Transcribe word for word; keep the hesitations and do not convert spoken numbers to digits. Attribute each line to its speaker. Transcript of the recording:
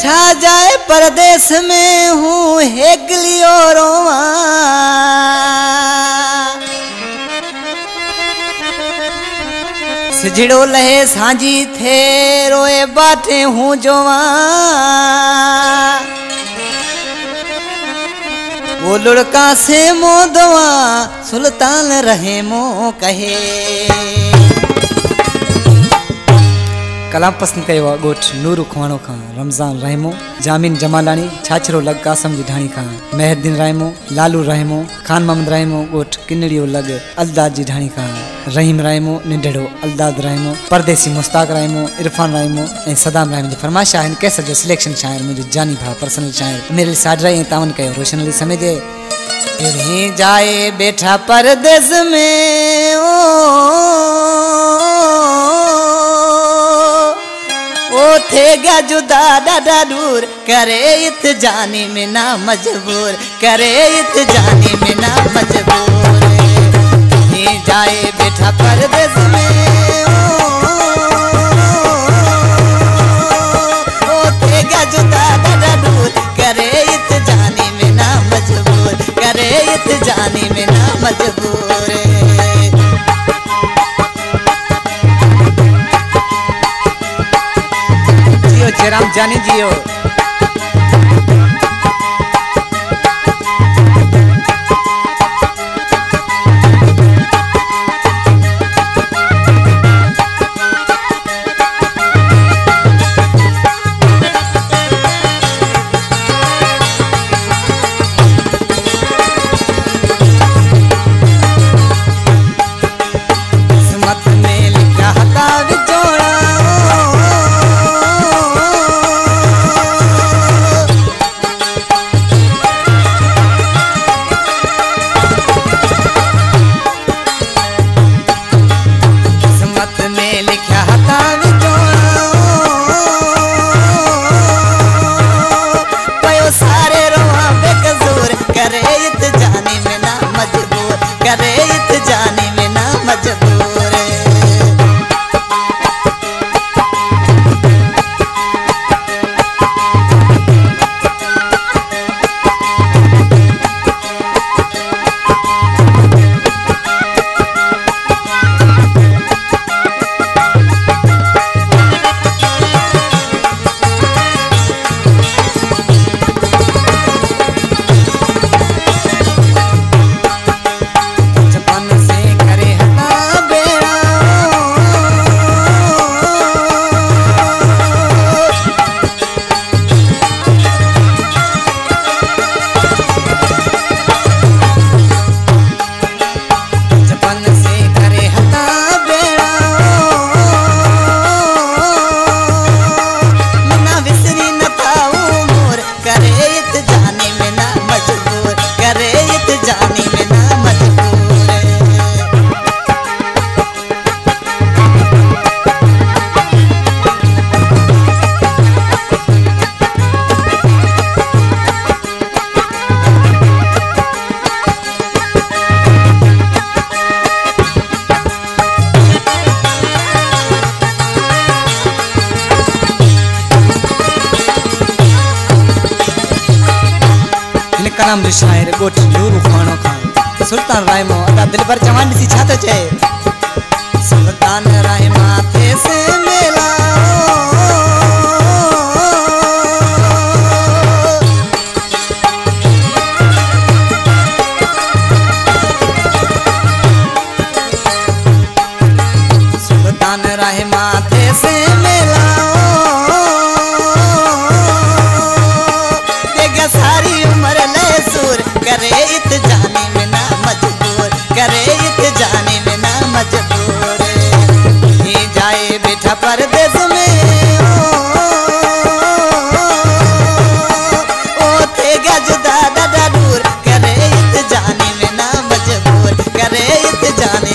Speaker 1: बैठा जाए परदेश में हूँ हेगलियो रोवा सिजड़ो लहे सांझी थे रोए बाटे हूँ जोवा वो लुड़का से मोदवा सुल्तान रहे मो कहे कलाम पसंद कयो गोठ नूर खुवाणो खां रमज़ान रहमो जामिन जमालानी छाछरो लग कासम जी ढाणी खां मेहरदीन रहमो लालू रहमो खान मोहम्मद रहमो गोठ किनड़ियो लग अल्दाद जी ढाणी खां रहीम रहमो निंडड़ो अल्दाद रहमो परदेसी मुस्ताक रहमो इरफान रहमो ऐं सदाम रहमो जी फरमाइश आहिनि कैसर जो सिलेक्शन शायर मुंहिंजो जानी भाउ पर्सनल शायर मेरे साडरा ऐं तावन कयो रोशन अली समेजे पिरें जाए बैठा परदेस में ओ ओ थे गया जुदा डाडा दूर करे इत जाने में ना मजबूर करे इत जाने में ना मजबूर ये जाए बैठा परदेस में ओ थे गया जुदा डाडा दूर करे इत जाने में ना मजबूर करे इत जाने में ना मजबूर राम जानी जियो कलाम शायर गोठ नूर खुवाणो खां सुल्तान रहमो अदा दिल पर जवान सी छा तो चे सुल्तान रहमा थे से मेला सुल्तान रहमा थे से मेला सारी उम्र ले सूर करे इत जाने में ना मजबूर करे इत जाने में ना मजबूर ये जाए बैठा परदेस में ओ, ओ थे गया जुदा डाडा दूर करे इत जाने में ना मजबूर करे इत जाने